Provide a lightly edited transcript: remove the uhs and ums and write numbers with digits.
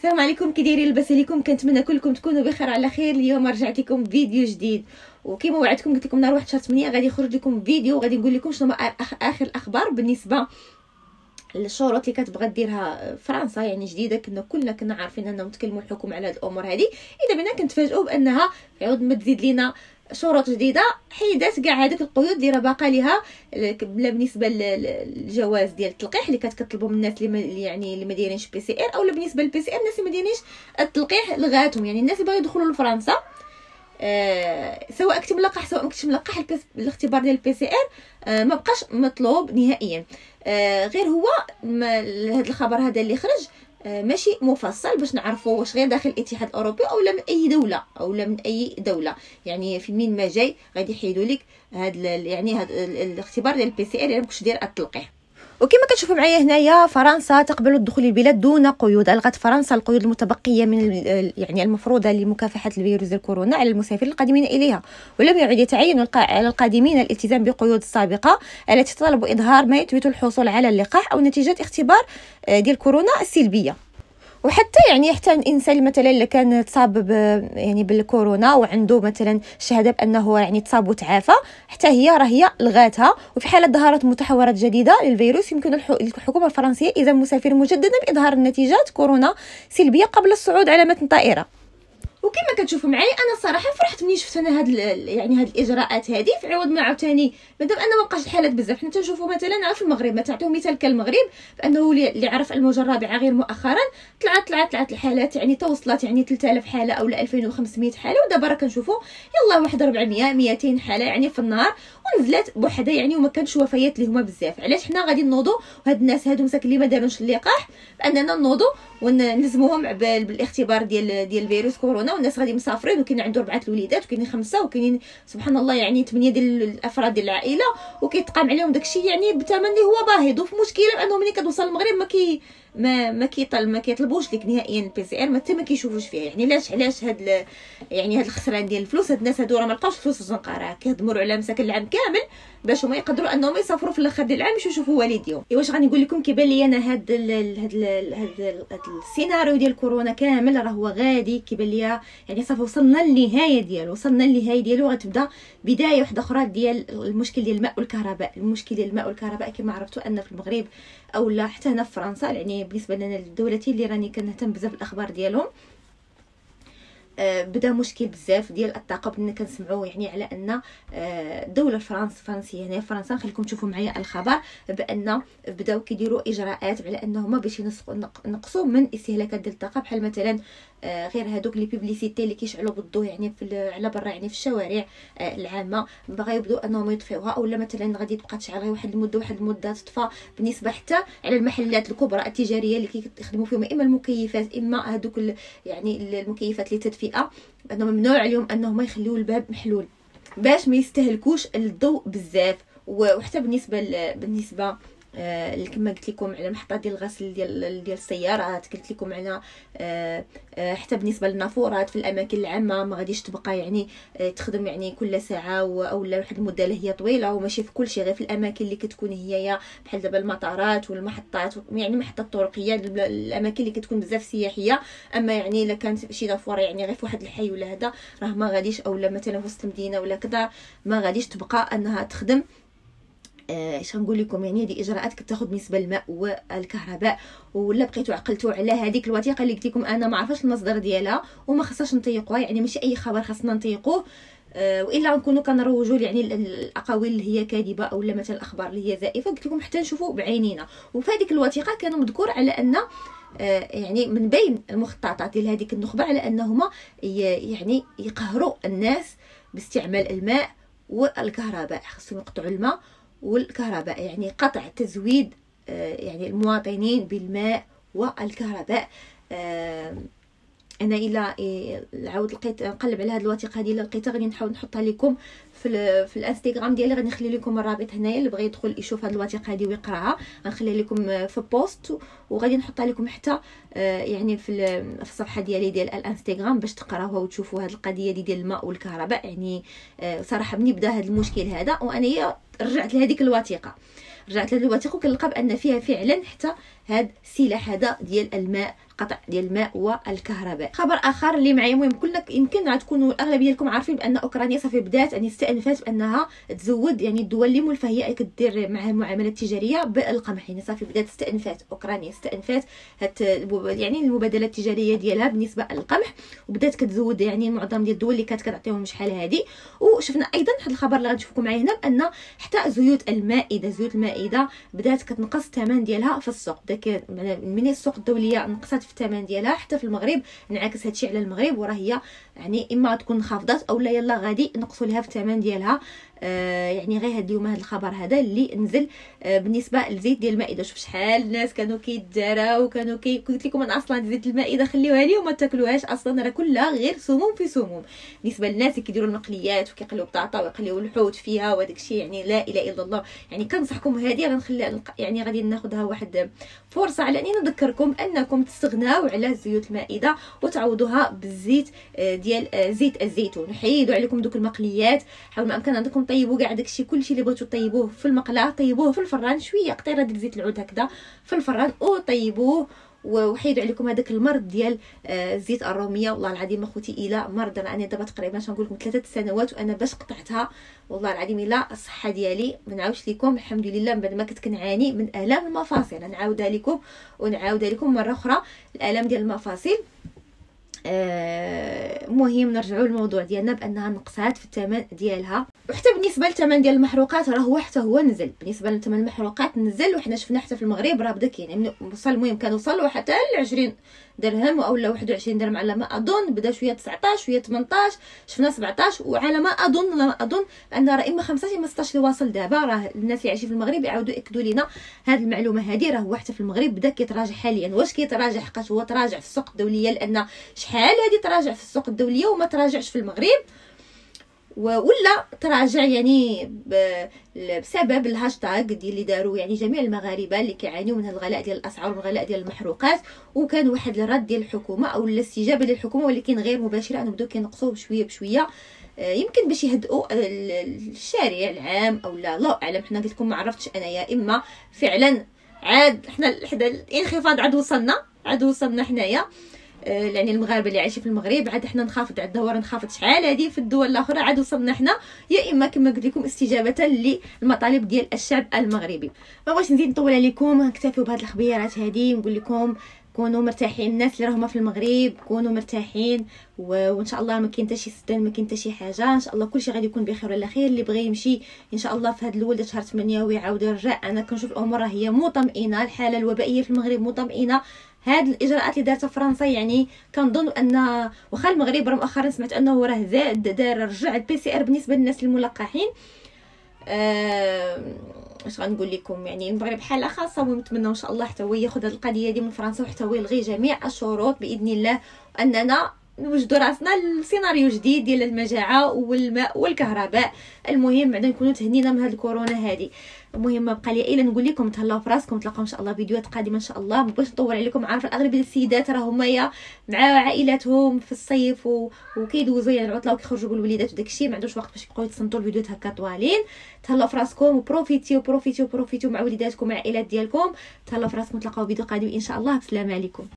السلام عليكم، كي دايرين؟ لاباس عليكم؟ كنتمنى كلكم تكونوا بخير على خير. اليوم رجعت لكم فيديو جديد، وكما وعدتكم قلت لكم نهار 1 شهر 8 غادي يخرج لكم فيديو وغادي نقول لكم شنو اخر الاخبار بالنسبه للشروط اللي كتبغى ديرها فرنسا. يعني جديده، كنا عارفين انهم تكلموا الحكومه على هذه الامور هذه. اذا بنا كنتفاجئوا بانها عاود ما تزيد لينا شروط جديده، حيدات كاع هذيك القيود اللي راه باقا ليها بالنسبه للجواز ديال التلقيح اللي كتطلبوا من الناس اللي ما دايرينش بي سي ار، اولا بالنسبه للبي سي ار الناس اللي ما دايرينش التلقيح لغاتهم. يعني الناس اللي باغيين يدخلوا لفرنسا سواء كنت ملقح سواء ما كنتش ملقح، الاختبار ديال البي سي ار ما بقاش مطلوب نهائيا. غير هو هذا الخبر هذا اللي خرج ماشي مفصل باش نعرفوا واش غير داخل الاتحاد الاوروبي اولا من اي دوله اولا من اي دوله. يعني في من ما جاي غادي يحيدوا لك هذا الاختبار ديال البي سي ار الا ما كنتش داير التلقيح. وكما كتشوفوا معايا هنايا، فرنسا تقبل الدخول البلاد دون قيود. الغت فرنسا القيود المتبقيه من يعني المفروضه لمكافحه الفيروس ديال كورونا على المسافرين القادمين اليها، ولم يعد يتعين على القادمين الالتزام بالقيود السابقه التي تطلب اظهار ما يثبت الحصول على اللقاح او نتيجه اختبار ديال كورونا السلبيه. وحتى حتى الانسان مثلا اللي كان تصاب يعني بالكورونا وعنده مثلا شهاده بانه تصاب وتعافى، حتى هي لغاتها. وفي حاله ظهرت متحورات جديده للفيروس يمكن الحكومه الفرنسيه اذا المسافر مجددا باظهار النتيجات كورونا سلبيه قبل الصعود على متن طائره. وكما كتشوفوا معايا انا الصراحه فرحت ملي شفت انا هاد الاجراءات هذه، في عوض ما عاوتاني مادام ان ما بقاش الحالات بزاف. حنا تنشوفوا مثلا في المغرب، ما تعطيو مثال كالمغرب، بانه اللي عرف الموجه الرابعه غير مؤخرا طلعت الحالات توصلت 3000 حاله او 2500 حاله، ودابا راه كنشوفوا يلا واحد 400 200 حاله في النهار، ونزلت بوحدها وما كانش وفيات اللي هما بزاف. علاش حنا غادي نوضوا وهاد الناس هادو مساكن اللي ما داروش اللقاح باننا نوضوا ونلزموهم بالاختبار ديال فيروس كورونا، والناس غادي مسافرين وكاين عنده 4 الوليدات وكاين 5 وكاينين سبحان الله 8 ديال الافراد ديال العائله، وكيتقام عليهم داكشي بثمن اللي هو باهظ. وفي مشكله بانه ملي كتوصل المغرب ما كيطلبوش لك نهائيا البي سي ار، حتى ما كيشوفوش فيها. علاش هاد الخسران ديال الفلوس. هاد الناس هادو راه ما لقاوش فلوس في الزنقه، كيهضموا على مساكن العام كامل باش هما يقدروا انهم يسافروا في الاخر ديال العام يشوفوا والديهم. واش غادي نقول لكم، كيبان لي انا هاد السيناريو ديال كورونا كامل راه هو غادي كيبان لي صافي وصلنا للنهايه ديالو غتبدا بدايه واحده اخرى ديال المشكل ديال الماء والكهرباء. كما عرفتوا ان في المغرب او لا حتى هنا في فرنسا، بالنسبه لنا الدولتين اللي راني كنهتم بزاف بالاخبار ديالهم، بدا مشكل بزاف ديال الطاقه. بدنا كنسمعوا على ان الدوله الفرنسيه هنا في فرنسا، نخليكم تشوفوا معايا الخبر بان بداو كيديروا اجراءات على انهم باش ينقصوا من استهلاكات ديال الطاقه، بحال مثلا غير هذوك لي بوبليسيتي اللي كيشعلوا بالضوء على برا في الشوارع العامه، باغا يبداو انهم يطفيوها، اولا مثلا غادي تبقى تشعل غير واحد المده تطفى. بالنسبه حتى على المحلات الكبرى التجاريه اللي كيخدموا فيهم اما المكيفات اما هذوك المكيفات للتدفئه، انه ممنوع عليهم انهم يخليوا الباب محلول باش ما يستهلكوش الضوء بزاف. وحتى بالنسبه كما قلت لكم على محطات ديال الغسل ديال السيارات، قلت لكم على حتى بالنسبه للنافورات في الاماكن العامه ما غاديش تبقى تخدم كل ساعه اولا واحد المده اللي هي طويله، وماشي في كل شيء، غير في الاماكن اللي كتكون هي بحال دابا المطارات والمحطات، محطات طرقيه، الاماكن اللي كتكون بزاف سياحيه. اما الا كانت شي نافوره غير في واحد الحي ولا هذا راه ما غاديش، اولا مثلا في وسط المدينه ولا كذا ما غاديش تبقى انها تخدم. اش غنقول لكم، هذه اجراءات كتاخذ بالنسبه للماء والكهرباء. ولا بقيتوا عقلتوا على هذيك الوثيقه اللي قلت لكم انا ما عرفاش المصدر ديالها وما خصهاش نطيقوها، ماشي اي خبر خاصنا نطيقوه، والا نكونوا كنروجوا الاقاويل اللي هي كاذبه اولا مثلا الاخبار اللي هي زائفه. قلت لكم حتى نشوفوا بعينينا. وفي هذيك الوثيقه كانوا مذكور على ان من بين المخططات ديال هذيك النخبه على انهما يقهروا الناس باستعمال الماء والكهرباء، خصهم يقطعوا الماء والكهرباء، قطع تزويد المواطنين بالماء والكهرباء. انا الا عاود لقيت نقلب على هذه الوثيقه هذه، الا لقيتها غادي نحاول نحطها لكم في الانستغرام ديالي غادي نخلي لكم الرابط هنايا اللي بغى يدخل يشوف هذه الوثيقه هذه ويقراها، غنخليها لكم في بوست وغادي نحطها لكم حتى يعني في الصفحه ديالي ديال الانستغرام باش تقراوها وتشوفوا هذه القضيه ديال الماء والكهرباء. يعني صراحه مني بدا هذا المشكل هذا وانا رجعت لهذيك الوثيقه، رجعت لهذه الوثيقه وكنلقى بان فيها فعلا حتى هذا السلاح هذا ديال الماء، قطع ديال الماء والكهرباء. خبر اخر اللي معايا مهم، يمكن غتكونوا الاغلبيه ديالكم عارفين بان اوكرانيا صافي بدات يعني استأنفت بانها تزود يعني الدول اللي ملفه هي كدير معها معاملات تجاريه بالقمح، يعني صافي بدات استأنفت اوكرانيا استأنفت يعني المبادلات التجاريه ديالها بالنسبه للقمح، وبدات كتزود يعني معظم ديال الدول اللي كانت كتعطيهم شحال هذه. وشفنا ايضا هذا الخبر اللي غنشوفكم معايا هنا بان حتى زيوت المائده بدات كتنقص الثمن ديالها في السوق. داك من السوق الدوليه نقصت في الثمن ديالها، حتى في المغرب انعكس هادشي على المغرب، وراه هي يعني اما تكون انخفضت او لا يلا غادي نقصوا لها في الثمن ديالها. يعني غير هاد اليوم هاد الخبر هذا اللي نزل بالنسبه لزيت ديال المائده. شوف شحال الناس كانوا كيتجاراو وكانوا قلت لكم انا اصلا زيت المائده خليوها لي وما تاكلوهاش، اصلا راه كلها غير سموم في سموم. بالنسبه للناس اللي كيديروا المقليات وكيقليو بطاطا ويقليو الحوت فيها وهذاك الشيء، يعني لا اله الا الله. يعني كنصحكم هذه غنخلي يعني غادي ناخذها واحد فرصه على اني نذكركم انكم تستغناو على زيوت المائده وتعوضوها بالزيت ديال زيت الزيتون. حيدوا عليكم دوك المقليات، حاولوا ما امكن عندكم طيبوا كاع داكشي كلشي اللي بغيتو طيبوه في المقله، طيبوه في الفران شويه قطيره ديال زيت العود هكذا في الفران وطيبوه، وحيدوا عليكم هذاك المرض ديال الزيت الروميه. والله العظيم اخوتي الى مرض انا دابا تقريبا نقول لكم 3 سنوات وانا باش قطعتها، والله العظيم الا الصحه ديالي ما نعاودش لكم الحمد لله. من بعد ما كنت كنعاني من الام المفاصل نعاودها لكم ونعاودها لكم مره اخرى، الالم ديال المفاصل. مهم نرجعوا للموضوع ديالنا بانها نقصات في الثمن ديالها. وحتى بالنسبه للثمن ديال المحروقات راه هو حتى هو نزل. بالنسبه لثمن المحروقات نزل، وحنا شفنا حتى في المغرب راه بدا يعني وصل، المهم كان وصلوا حتى ل 20 درهم اولا 21 درهم على ما اظن، بدا شويه 19 شويه 18 شفنا 17، وعلى ما اظن ان راه اما 5 اما 16 اللي واصل دابا. راه الناس اللي عايشين في المغرب يعاودوا ياكدوا لنا هذه المعلومه هذه، راه هو حتى في المغرب بدا كيتراجع حاليا. واش كيتراجع حقاش هو تراجع في السوق الدوليه، لان شحال هذه تراجع في السوق الدوليه وما تراجعش في المغرب، ولا تراجع يعني بسبب الهاشتاغ ديال اللي داروا يعني جميع المغاربه اللي كيعانيوا من هذا الغلاء ديال الاسعار والغلاء ديال المحروقات. وكان واحد الرد ديال الحكومه او الاستجابه للحكومه ولكن غير مباشره، انه بداو كينقصوا بشويه بشويه، يمكن باش يهدئوا الشارع العام او لا الله اعلم. حنا قلت لكم ما عرفتش انايا، اما فعلا عاد حنا حدا الانخفاض عاد وصلنا حنايا يعني المغاربه اللي عايشين في المغرب، عاد حنا نخافض عاد الدوره نخافض شحال هذه في الدول الاخرى عاد وصلنا حنا، يا اما كما قلت لكم استجابه للمطالب ديال الشعب المغربي. ما بغيتش نزيد نطول عليكم، نكتفي بهذه الخبيرات هذه، نقول لكم كونوا مرتاحين، الناس اللي راهما في المغرب كونوا مرتاحين، وان شاء الله ما كاين حتى شي سدان، ما كاين حتى شي حاجه، ان شاء الله كلشي غادي يكون بخير وعلى خير. اللي بغى يمشي ان شاء الله في هذا الاول شهر 8 ويعاود يرجع، انا كنشوف الامور راه هي مطمئنه، الحاله الوبائيه في المغرب مطمئنه. هاد الاجراءات اللي دارتها فرنسا يعني كنظن ان واخا المغرب راه مؤخرا سمعت انه راه دار رجع البي سي ار بالنسبه للناس الملقحين. اش غنقول لكم، يعني المغرب حاله خاصه، ونتمنى ان شاء الله حتى هو ياخذ هذه القضيه دي من فرنسا وحتى هو يلغي جميع الشروط باذن الله، واننا نوجدوا راسنا لسيناريو جديد ديال المجاعه والماء والكهرباء. المهم بعدا نكونوا تهنينا من هذه الكورونا هذه. المهم ما بقى لي الا نقول لكم تهلاو في راسكم، تلاقاو ان شاء الله فيديوهات قادمه ان شاء الله. ما بغيتش نطول عليكم، عارفه الاغلبيه السيدات راه هما يا مع عائلاتهم في الصيف وكيدوزوا يعني العطله وكيخرجوا بالوليدات وداك الشيء، ما عندوش وقت باش يبقاو يتصنتوا الفيديوهات هكا طوالين. تهلاو في راسكم وبروفيتيو مع وليداتكم مع العائلات ديالكم. تهلاو في راسكم، تلاقاو فيديو قادم ان شاء الله. بسلام عليكم.